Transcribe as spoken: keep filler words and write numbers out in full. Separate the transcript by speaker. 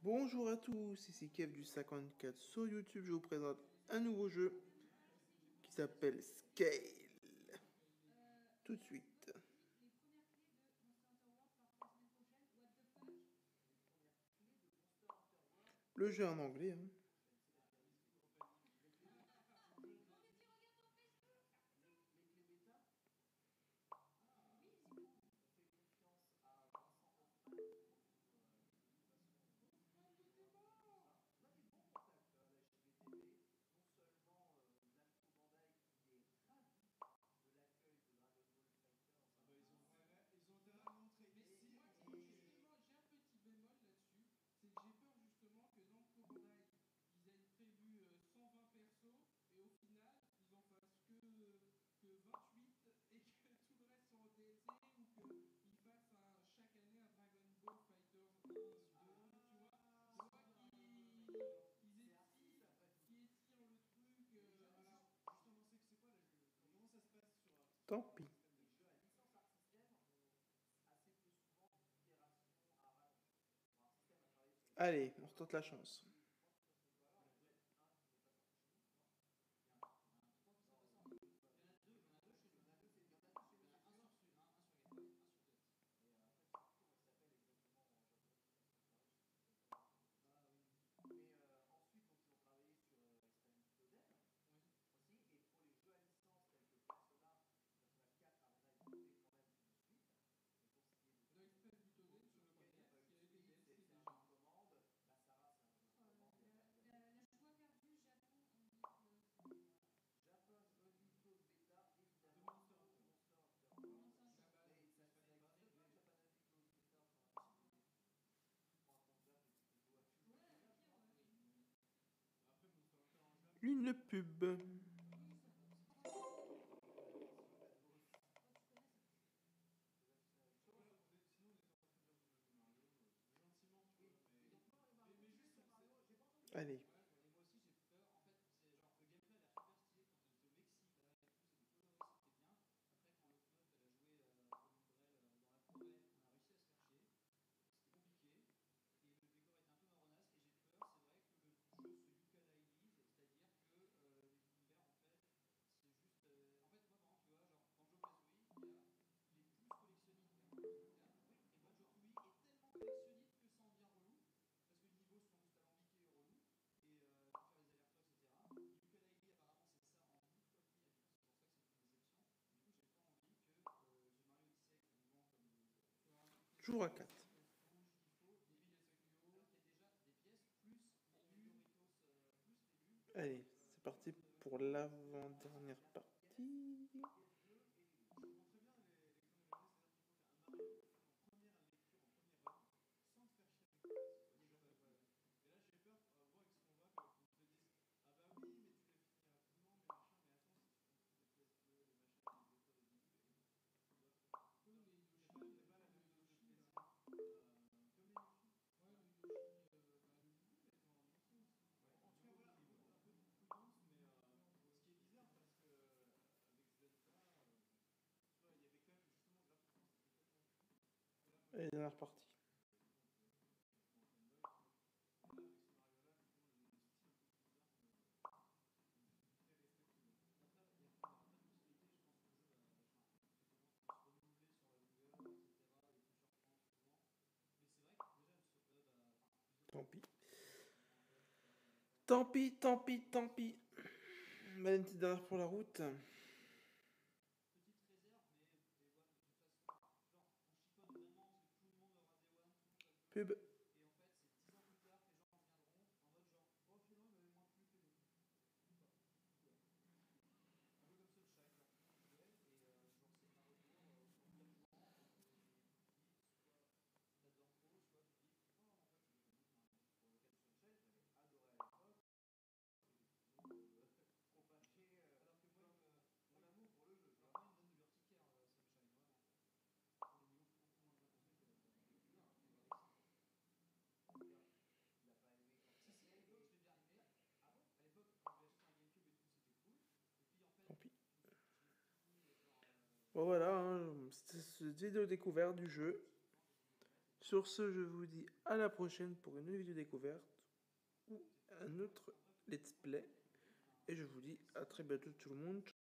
Speaker 1: Bonjour à tous, ici Kev du cinquante-quatre sur YouTube. Je vous présente un nouveau jeu qui s'appelle Scale. Tout de suite. Le jeu en anglais. Hein.
Speaker 2: Ils ont intérêt à montrer. Mais si, moi, moi, justement, j'ai un petit bémol là-dessus, c'est que j'ai peur justement que Namco Bandai, ils aient prévu euh, cent vingt persos et au final, ils en fassent que, que vingt-huit et que tout le reste soit en D L C ou qu'ils fassent un, chaque année un Dragon Ball Fighters un, deux, tu vois. Tu vois qu'ils ils étirent, qu'ils étirent le truc. Euh, alors, justement, c'est que c'est quoi là, comment ça se passe sur Arc
Speaker 1: Tant pis. Allez, on retente la chance.
Speaker 2: Dans Express Butoden sur le P D S, il y avait des D L C déjà. De Monster Hunter. La base, c'est pas des Après, Monster Hunter en Jap,
Speaker 1: Une pub.
Speaker 2: sinon on était en train de dire du jeu de Mario, euh, gentiment, tu vois, mais, mais, mais juste, c'est-
Speaker 1: Allez.
Speaker 3: Ouais, et moi aussi j'ai peur. En fait, c'est genre le gameplay a l'air super stylé quand on était au Mexique là et tout, c'est des couleurs aussi qui étaient bien. Après, quand l'autre meuf elle a joué euh, comme Umbrelle euh, dans la forêt, on a réussi à se faire chier. C'était compliqué et le décor était un peu marronasse. Et j'ai peur, c'est vrai, que le jeu se yooka-laïlise, c'est-à-dire que euh, les univers en fait, c'est juste. euh, En fait, moi par exemple, tu vois, genre Banjo-Kazooie, il y a il est plus collectionniste qu'un qu'un, et Banjo-Tooie est tellement collectionniste que ça en devient relou parce que les niveaux sont juste alambiqués et relous et euh, faut faire des allers-retours, et cetera. Yooka-Laylee, apparemment, c'est ça en mille fois pire, et du coup, c'est pour ça que c'est une déception. Du coup, j'ai pas envie que euh, The Mario Odyssey, qu'on nous vend comme le,
Speaker 2: sur un autre
Speaker 1: Jour à
Speaker 2: P C,
Speaker 1: quatre.
Speaker 3: les pièces rouges qu'il faut,
Speaker 2: des
Speaker 3: et puis
Speaker 2: pièces Q O.
Speaker 3: alors qu'il y a déjà des pièces plus les Doritos, euh, plus les bulles,
Speaker 1: Allez,
Speaker 3: euh,
Speaker 1: c'est
Speaker 3: plus
Speaker 1: parti
Speaker 3: euh,
Speaker 1: pour
Speaker 3: les Doritos. Alors, ça,
Speaker 1: l'avant-dernière
Speaker 3: c'est bien.
Speaker 1: partie.
Speaker 2: Je comprends très bien les, les chronologies, c'est-à-dire qu'il faut faire un Mario en première lecture, en premier run, sans te faire chier avec les pièces, ce soit déjà pas mal. Et là, j'ai peur, euh, voir avec ce qu'on voit, qu'on te dise ah bah oui, mais tu l'as fini rapidement, mais machin, mais attends, si tu prends toutes les pièces bleues, les machins, les défauts au début, et tu vois. Comme
Speaker 3: Non,
Speaker 2: les
Speaker 3: c'est
Speaker 2: Yoshi,
Speaker 3: pas, c'est pas la
Speaker 2: comme
Speaker 3: même
Speaker 2: les
Speaker 3: dose de
Speaker 2: Yoshi,
Speaker 3: plaisir.
Speaker 2: là.
Speaker 3: Euh, comme les Yoshi.
Speaker 2: Ouais, le Yoshi, euh, bah, le boubou, il était en ancien aussi.
Speaker 3: Ouais,
Speaker 2: En
Speaker 3: en
Speaker 2: tout
Speaker 3: tout
Speaker 2: cas,
Speaker 3: cas,
Speaker 2: voilà,
Speaker 3: voilà,
Speaker 2: un
Speaker 3: un
Speaker 2: peu,
Speaker 3: peu,
Speaker 2: de-
Speaker 3: un peu de prudence, mais euh, ce qui est bizarre parce que euh, avec Zelda, euh, tu vois, il y avait quand même justement graphiquement c'était complètement fou. Et là, moi
Speaker 1: Allez,
Speaker 3: j'étais
Speaker 1: dernière
Speaker 3: euh,
Speaker 1: partie.
Speaker 3: vachement fanboy, tu vois. Et là, avec ce Mario-là, justement, le, le style un peu bizarre me, me fait respectueux. Après, il y, a il y aura plein de possibilités. Je pense que le jeu va vachement, effectivement, se renouveler sur la longueur, et cetera. Il peut surprendre souvent. Mais c'est vrai que déjà, sur période à enfin, plusieurs
Speaker 1: Tant
Speaker 3: années,
Speaker 1: pis.
Speaker 3: je trouve que c'est incroyable qu'il arrive à faire
Speaker 1: Tant
Speaker 3: euh,
Speaker 1: pis, tant pis,
Speaker 3: autant
Speaker 1: tant
Speaker 3: de
Speaker 1: pis.
Speaker 3: choses.
Speaker 1: Bah, une petite dernière pour la route.
Speaker 3: Petite réserve, mais Day One de toute façon, genre on chiffonne vraiment parce que tout le monde aura Day One, tout le monde va le
Speaker 1: Pub.
Speaker 3: vouloir. Et en fait, c'est dix ans plus tard que les gens reviendront en mode genre, oh finalement il m'avait moins plu que les autres. Ou pas. Voilà. Un peu comme Sunshine, genre tout le monde jouait et euh, genre c'est un retour euh, au bon vieux plan et tu te dis, soit t'adores trop, soit tu dis, oh en fait c'est mécanique maintenant. Pour le cas de Sunshine, j'avais adoré à l'époque, c'était tout le monde euh, trop fâché, euh, alors que moi, il me, mon
Speaker 2: Oui.
Speaker 3: amour pour le jeu, tu
Speaker 2: Alors,
Speaker 3: vois.
Speaker 2: moi, il me donne de l'urticaire, euh, Sunshine, vraiment. Pour les niveaux beaucoup moins bien construits que, que,
Speaker 3: Non,
Speaker 2: que
Speaker 3: mais
Speaker 2: Galaxy.
Speaker 3: en tout cas, tu l'as pas aimé quand tu
Speaker 2: Si,
Speaker 3: l'as
Speaker 2: si, à
Speaker 3: fait.
Speaker 2: l'époque, je
Speaker 3: Et...
Speaker 2: l'ai bien aimé.
Speaker 3: Ah bon?
Speaker 2: À l'époque, quand je l'ai acheté sur un GameCube et tout, c'était cool. Et puis, en fait,
Speaker 1: Tant pis.
Speaker 2: je, me suis- je l'ai fini, euh, genre.
Speaker 1: Bon
Speaker 2: Euh,
Speaker 1: voilà, hein, c'était cette vidéo découverte du jeu. Sur ce, je vous dis à la prochaine pour une nouvelle vidéo découverte ou un autre let's play. Et je vous dis à très bientôt tout le monde.